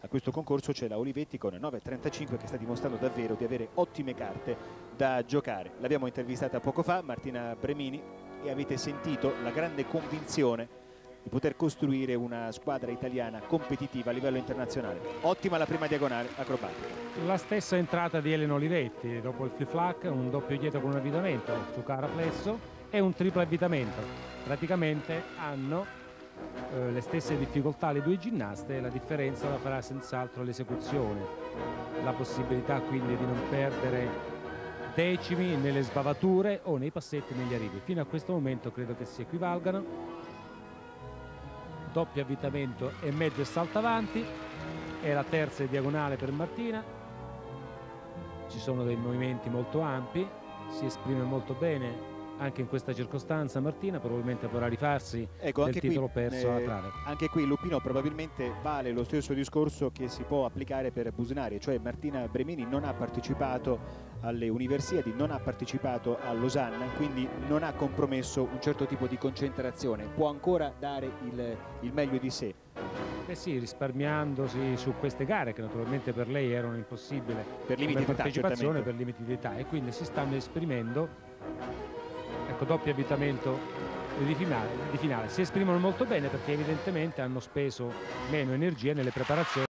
a questo concorso c'è la Olivetti con 9,35 che sta dimostrando davvero di avere ottime carte da giocare. L'abbiamo intervistata poco fa, Martina Bremini, e avete sentito la grande convinzione di poter costruire una squadra italiana competitiva a livello internazionale. Ottima la prima diagonale acrobatica. La stessa entrata di Elena Olivetti dopo il flip-flac, un doppio dietro con un avvitamento su cara plesso e un triplo avvitamento. Praticamente hanno le stesse difficoltà le due ginnaste, la differenza la farà senz'altro l'esecuzione, la possibilità quindi di non perdere decimi nelle sbavature o nei passetti negli arrivi. Fino a questo momento credo che si equivalgano. Doppio avvitamento e mezzo e salto avanti, è la terza diagonale per Martina. Ci sono dei movimenti molto ampi, si esprime molto bene anche in questa circostanza Martina, probabilmente vorrà rifarsi del titolo perso alla trave. Anche qui Lupino probabilmente vale lo stesso discorso che si può applicare per Busnari, cioè Martina Bremini non ha partecipato alle Universiadi, non ha partecipato a Losanna, quindi non ha compromesso un certo tipo di concentrazione, può ancora dare il meglio di sé. Eh sì, risparmiandosi su queste gare che naturalmente per lei erano impossibili per limiti di partecipazione, per limiti di età, e quindi si stanno esprimendo. Ecco, doppio avvitamento di finale. Si esprimono molto bene perché evidentemente hanno speso meno energie nelle preparazioni.